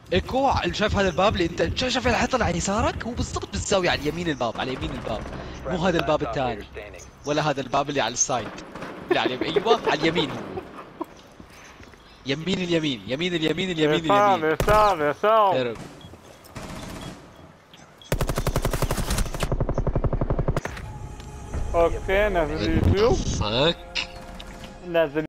ايكو، شايف هذا الباب اللي انت شايف الحيطه اللي على يسارك؟ هو بالضبط بالزاويه على يمين الباب، على يمين الباب. مو Friendly هذا الباب last operator الثاني، standing. ولا هذا الباب اللي على السايد اللي على ايوه على اليمين هو. يمين اليمين، يمين اليمين، اليمين عصام اليمين. عصام عصام. هرب. اوكي نازل اليوتيوب. فك. نازل